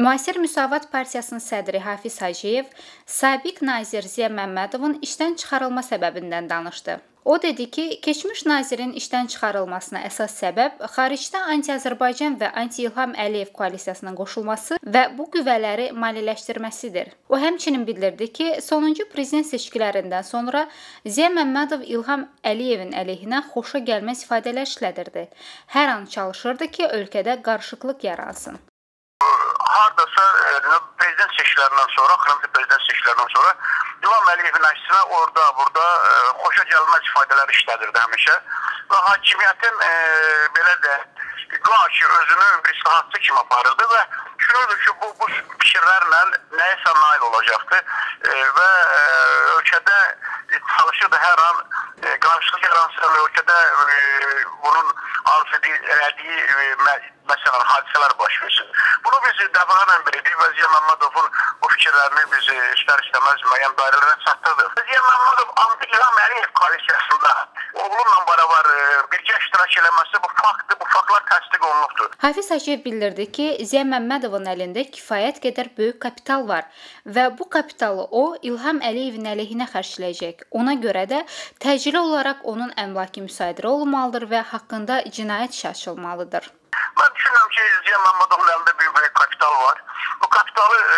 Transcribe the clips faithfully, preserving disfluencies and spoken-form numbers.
Müasir Müsavat Partiyasının sədri Hafiz Hacıyev sabiq nazir Ziya Məmmədovun işdən çıxarılma səbəbindən danışdı. O dedi ki, keçmiş nazirin işdən çıxarılmasına əsas səbəb xaricdə anti-Azərbaycan və anti-İlham Əliyev koalisiyasının qoşulması və bu qüvvələri maliyyələşdirməsidir. O həmçinin bildirdi ki, sonuncu prezident seçkilərindən sonra Ziya Məmmədov İlham Əliyevin əleyhinə xoşa gəlməz ifadələr işlədirdi. Hər an çalışırdı ki, ölkədə qarışıqlıq yaransın. Hardasa prezident seçkilərindən sonra, xırıncı prezident seçkilərindən sonra İlham Əliyevin əksinə orada, burada xoşa gəlməz ifadələr işlədirdi həmişə. Və hakimiyyətin e, belə də qarşı özünü bir islahatçı kimi aparırdı və düşünürdü ki, bu, bu fikirlərlə nəyəsə nail olacaqdı e, və e, ölkədə çalışırdı hər an e, qarşılıq yaransın, ölkədə e, bunun arzu elədiyi e, məsələn, hadisələr baş versin. Bunu biz dəfələrlə bilirdik və Ziya Məmmədovun bu fikirlərini biz istər-istəməz müəyyən dairələrə çatdırdıq. Ziya Məmmədov anti-İlham Əliyev koalisiyasında oğlunla beraber birgə iştirak eləməsi bu faktdır, bu faktlar təsdiq olunubdur. Hafiz Hacıyev bildirdi ki, Ziya Məmmədovun əlində kifayət qədər böyük kapital var və bu kapitalı o, İlham Əliyevin əleyhinə xərcləyəcək. Ona görə də təcili olaraq onun əmlaki müsadirə olunmalıdır və haqqında cinayət işi açılmalıdır. Ben düşünürüm ki, Ziya Məmmədovun əlində büyük bir kapital var. Bu kapitalı e,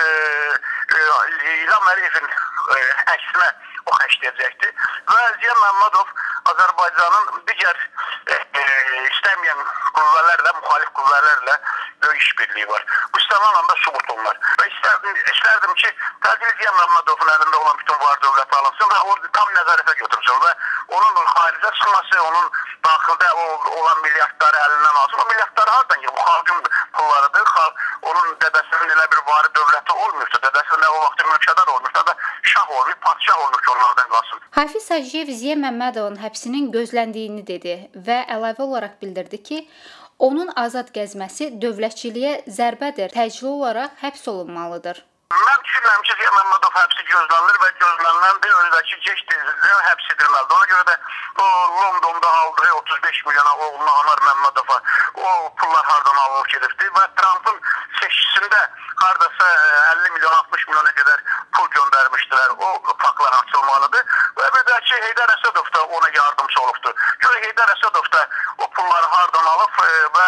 e, İlham Əliyevin e, əksinə o xərcləyəcəkdir və Ziya Məmmədov Azərbaycanın digər e, e, istəməyən qüvvələrlə, müxalif qüvvələrlə böyük işbirliyi var. Bu istənilən anda sübut olunur. Və istərdim, istərdim ki, təcili Ziya Məmmədovun əlində olan bütün var dövləti alınsın və o tam nəzarətə götürülsün və onun xaricə çıxması, onun daxildə olan milyardları əlindən alsın. O milyardları hardan ki, bu xalqın pullarıdır. Xalq, onun dədəsinin elə bir varı dövləti olmuşsa, dədəsinin o vaxtı mülkədar olmuşsa da şah olmuş, padişah olmuş ki, onlardan qalsın. Hafiz Hacıyev Ziya Məmmədovun həbsinin gözləndiyini dedi və əlavə olaraq bildirdi ki, onun azad gəzməsi dövlətçiliyə zərbədir, təcili olaraq həbs olunmalıdır. Mən düşünürəm ki, Ziya Məmmədov həbsi gözlənilir və gözlənilən bir öncəki gec tezliklə həbs edilməlidir. Ona görə də o Londonda aldığı otuz beş milyona oğluna Anar Məmmədova o pullar hardan alınıb gedibdi və Trump'ın seçkisində hardasa əlli milyon, altmış milyona qədər pul göndərmişdilər. O faktlar açılmalıdır və bir də ki, Heydər Əsədov da ona yardımcı olubdur. Görə Heydər Əsədov da o pulları hardan alıb və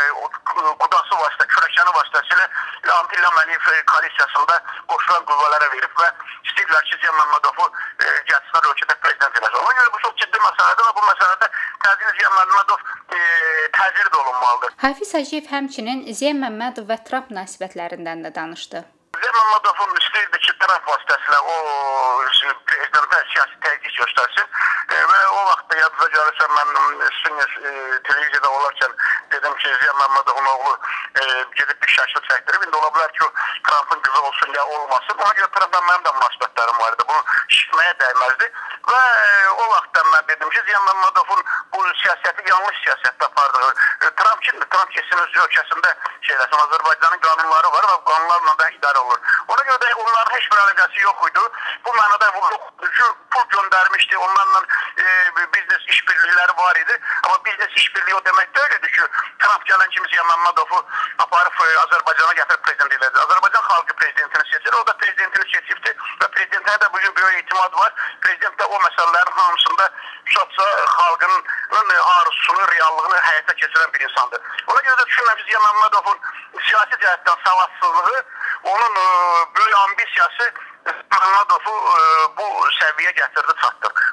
qudası vasitə, kürəkəni vasitəsilə anti-İlham Əliyev koalisiyasında qoşulan qüvvələrə verib və istəyirlər ki, Ziya Məmmədovu gəlsinlər ölkədə prezident eləsin. Ona görə bu çox ciddi məsələdir və bu məsələdə təcili Ziya Məmmədov e, təcrid olunmalıdır. Hafiz Hacıyev həmçinin Ziya Məmmədov və Trump münasibətlərindən də danışdı. Ziya Məmmədovun istəyirdi ki, Trump vasitəsilə o prezidentə siyasi təzyiq göstərsin e, və o vaxtda yadınıza gəlirsə mən sizin e, televiziyada olarkən dedim ki, Ziya Məmmədovun oğlu e, gedib bir şəkil çəkdirib. İndi ola bilər ki, o Trump'ın qızı olsun ya olmasın. Ona görə Trump'la mənim də münasibətlərim var idi. Bunu şişməyə dəyməzdi və e, o vaxtdan mən dedim ki, Ziya Məmmədovun bu siyasəti yanlış siyasətdə apardığı. E, Trump kimdir? Trump kesin öz ölkəsində şeyləsin. Azərbaycanın qanunları var və qanunlarla da idarə olur. Ona görə də onların heç bir əlaqəsi yox idi. Bu mənada pul göndərmişdi. Onlarla e, biznes işbirlikləri var idi. Amma biznes işbirliyi o demək deyildi ki, Trump gələn kimi Ziya Məmmədovu aparıb e, Azərbaycana gətirib prezident elədi. Azərbaycan xalqı prezidentini seçir. O da prezidentini seçibdi və prezidentinə də bugün böyük etimat var. Prezident də o məsələlərin hamısında çatsa xalqın arzusunu, reallığını həyata keçirən bir insandır. Ona görə də düşünürəm ki, Ziya Məmmədovun siyasi cəhətdən savadsızlığı, onun e, böyük ambisiyası Məmmədovu e, bu səviyyə gətirdi, çatdırdı.